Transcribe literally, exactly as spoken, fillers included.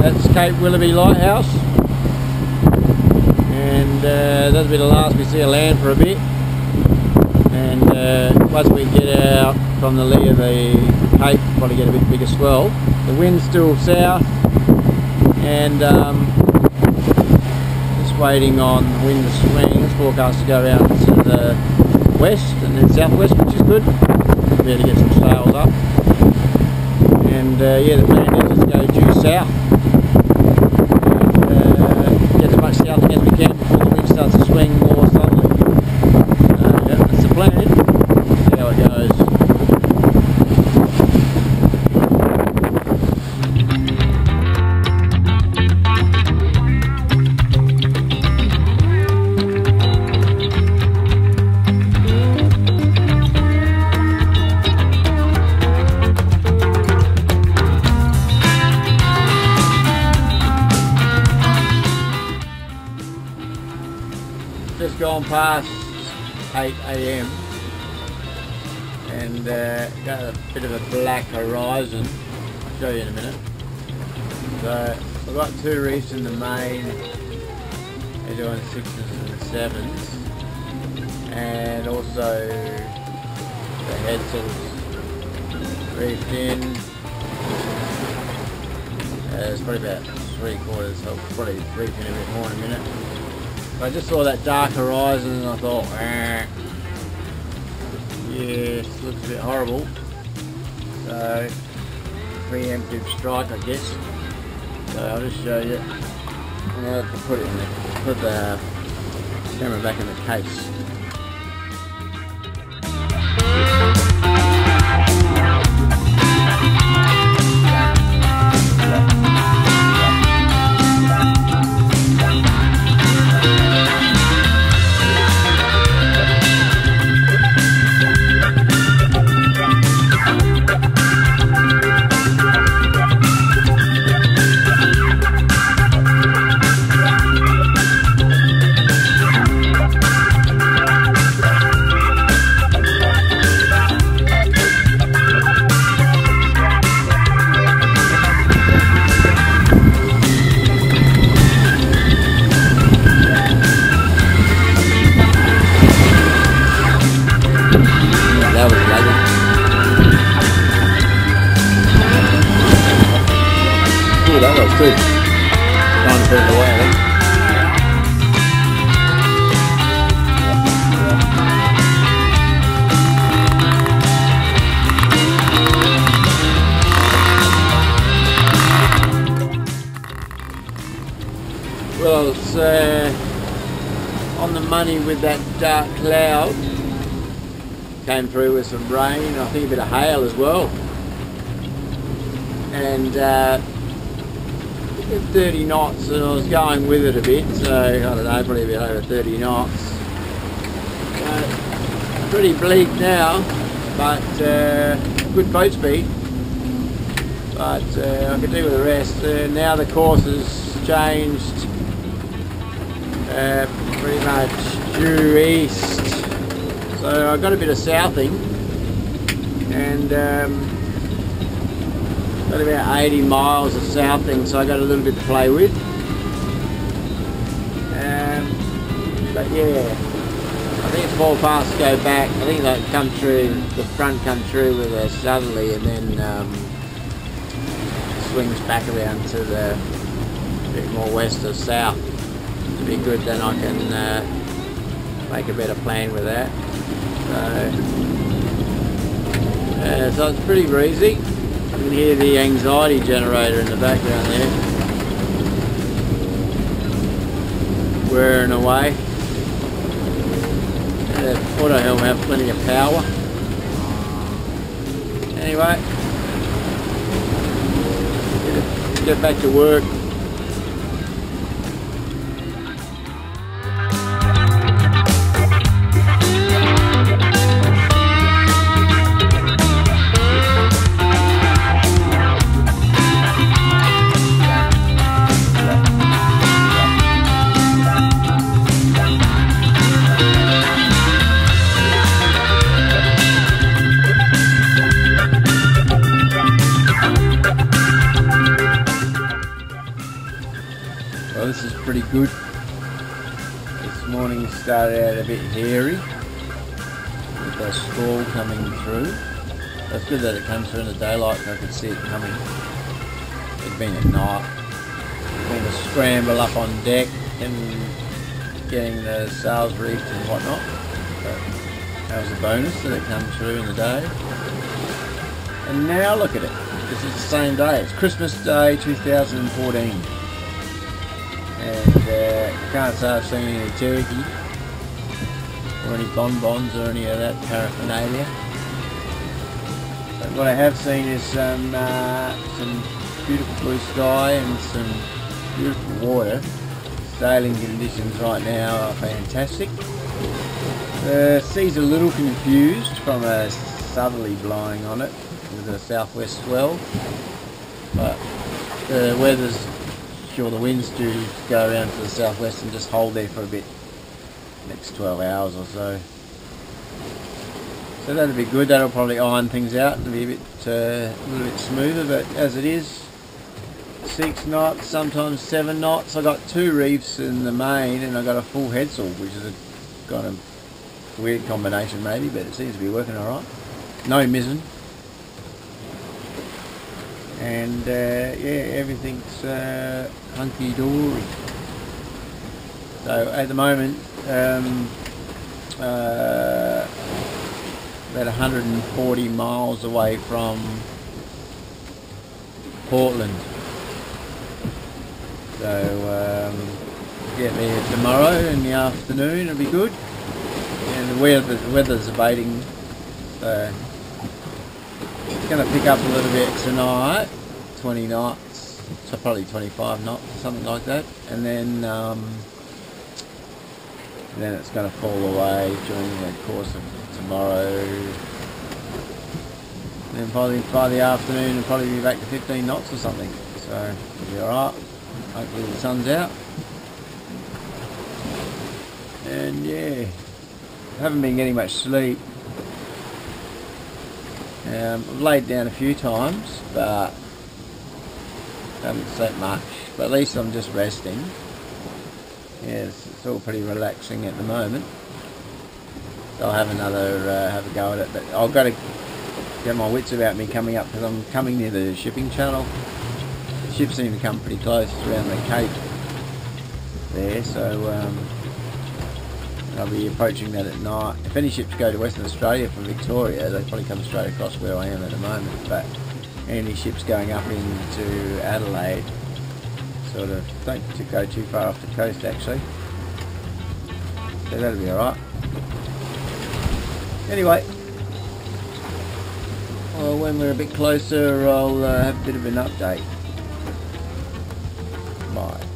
That's Cape Willoughby Lighthouse, and uh, that'll be the last we see of land for a bit. And uh, once we get out from the lee of the Cape, probably get a bit bigger swell. The wind's still south, and um, just waiting on the wind to swing. It's forecast to go around to the west and then southwest, which is good. We'll be able to get some sails up. And uh, yeah, the plan is to go due south and uh, get as much southing as we can before the wind starts to swing more suddenly. So yeah, that's the plan. See how it goes. Just gone past eight A M and uh, got a bit of a black horizon. I'll show you in a minute. So I've got two reefs in the main. They're doing sixes and sevens, and also the headsails reefed in. Uh, it's probably about three quarters, so I'll probably reef in a bit more in a minute. I just saw that dark horizon and I thought, eh, yes, looks a bit horrible. So, preemptive strike, I guess. So I'll just show you. I'm going to have to put it in the, put the camera back in the case. That was good. Time to put it away, I think. Well, it's uh, on the money with that dark cloud. Came through with some rain, I think a bit of hail as well. And uh, thirty knots, and I was going with it a bit, so I don't know, probably a bit over thirty knots. Uh, pretty bleak now, but uh, good boat speed. But uh, I can do with the rest. Uh, now the course has changed, uh, pretty much due east. So I got a bit of southing, and um, got about eighty miles of southing, so I got a little bit to play with. Um, but yeah, I think it's forecast to go back. I think they'll come through, the front come through with a southerly, and then um, swings back around to the bit more west or south. To be good, then I can uh, make a better plan with that. So, uh, so it's pretty breezy. You can hear the anxiety generator in the background there, whirring away. The auto helm have plenty of power. Anyway, get, get back to work. pretty good. This morning started out a bit hairy with the squall coming through. It's good that it comes through in the daylight, so I could see it coming. It'd been at night. Been a scramble up on deck and getting the sails reefed and whatnot. But that was a bonus that it comes through in the day. And now look at it. This is the same day. It's Christmas Day two thousand fourteen. And uh, I can't say I've seen any turkey or any bonbons or any of that paraphernalia. But what I have seen is some, uh, some beautiful blue sky and some beautiful water. Sailing conditions right now are fantastic. The sea's a little confused from a southerly blowing on it with a southwest swell, but the weather's sure the winds do go around to the southwest and just hold there for a bit, next twelve hours or so. So that'll be good. That'll probably iron things out. It'll be a bit, uh, a little bit smoother. But as it is, six knots, sometimes seven knots. I got two reefs in the main, and I got a full headsail, which is a kind of weird combination maybe, but it seems to be working all right. No mizzen, and uh, yeah, everything's uh, hunky dory. So at the moment, um, uh, about one hundred forty miles away from Portland. So um, get there tomorrow in the afternoon, it'll be good. And the weather, the weather's abating, so it's going to pick up a little bit tonight, twenty knots, so probably twenty-five knots, something like that. And then um, then it's going to fall away during the course of tomorrow. And then probably by the afternoon it'll probably be back to fifteen knots or something. So it'll be alright. Hopefully the sun's out. And yeah, I haven't been getting much sleep. Um, I've laid down a few times, but haven't slept much. But at least I'm just resting. Yeah, it's, it's all pretty relaxing at the moment. So I'll have another uh, have a go at it. But I've got to get my wits about me coming up, because I'm coming near the shipping channel. The ships seem to come pretty close around the Cape there, so um, I'll be approaching that at night. If any ships go to Western Australia from Victoria, they probably come straight across where I am at the moment. But any ships going up into Adelaide sort of don't go too far off the coast actually. So that'll be alright. Anyway, well, when we're a bit closer, I'll uh, have a bit of an update. Bye.